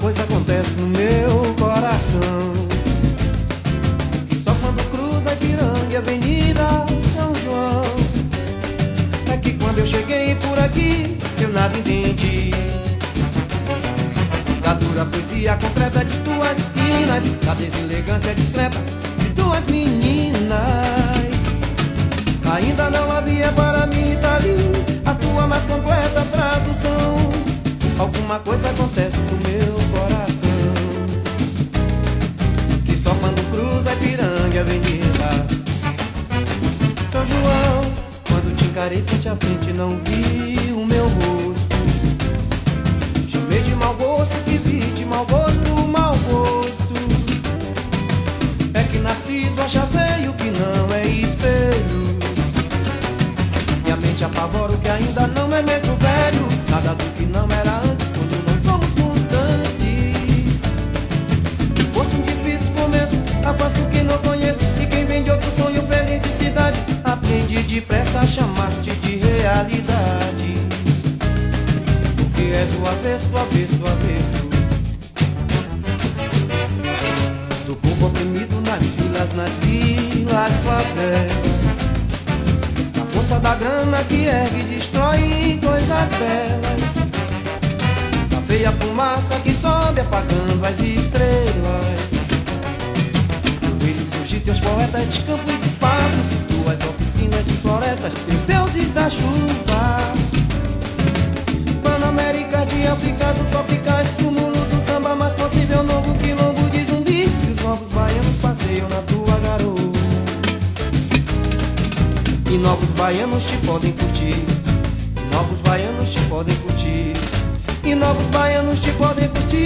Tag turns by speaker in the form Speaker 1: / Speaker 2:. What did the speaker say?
Speaker 1: coisa acontece no meu coração, que só quando cruza Ipiranga e Avenida São João, é que quando eu cheguei por aqui eu nada entendi da dura poesia concreta de tuas esquinas, da deselegância discreta de tuas meninas. Ainda não havia para mim, Itali, a tua mais completa tradução. Alguma coisa acontece no meu coração, que só quando cruza Ipiranga e Avenida São João, quando te encarei frente a frente não vi o meu rosto. Chamei de mau gosto, que vi de mau gosto, mau gosto. É que Narciso acha feio que não é espelho. Minha mente apavora o que ainda não é mesmo velho. Nada do que não era antes, quando não somos mutantes. Foste um difícil começo, afasto quem não conhece. E quem vem de outro sonho feliz de cidade, aprende depressa a chamar-te de realidade. Porque és o avesso, avesso, avesso do povo oprimido nas vilas, favelas. Força da grana que ergue e destrói coisas belas, da feia fumaça que sobe apagando as estrelas. Eu vejo surgir teus poetas de campos e espaços, tuas oficinas de florestas, teus deuses da chuva, Panamérica de Áfricas utopicais, túmulo do samba mais possível, novo quilombo de zumbi, e os novos baianos passeiam na tua garoa. E novos baianos te podem curtir, novos baianos te podem curtir, e novos baianos te podem curtir.